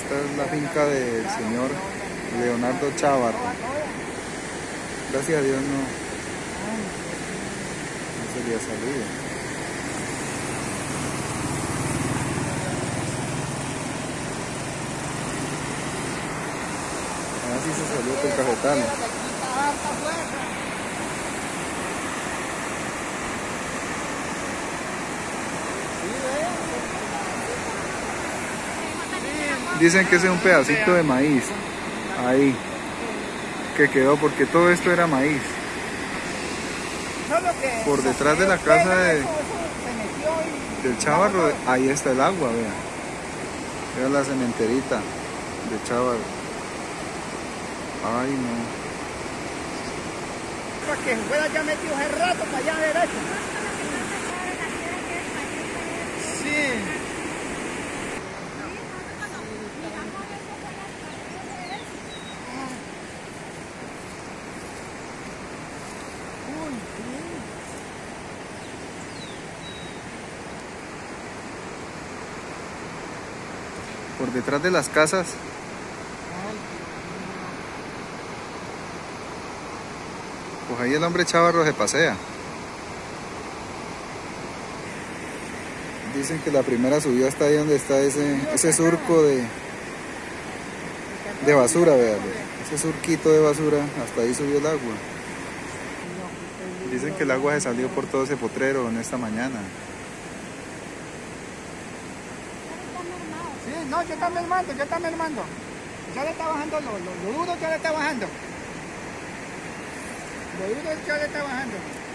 Esta es la finca del señor Leonardo Chávarro. Gracias a Dios no sería salido. Así se salió por el cafetal. Dicen que ese es un pedacito de maíz ahí que quedó, porque todo esto era maíz. Por detrás de la casa del Chávarro, ahí está el agua, vean. Vean la cementerita de Chávarro. Ay, no. Para que fuera ya metido hace rato para allá derecho. Sí. Por detrás de las casas. Pues ahí el hombre Chávarro se pasea. Dicen que la primera subida está ahí donde está ese surco de basura, vean. Ese surquito de basura, hasta ahí subió el agua. Dicen que el agua se salió por todo ese potrero en esta mañana. Sí, no, ya está mermando. Ya le está bajando lo duro, ya le está bajando. Lo duro ya le está bajando.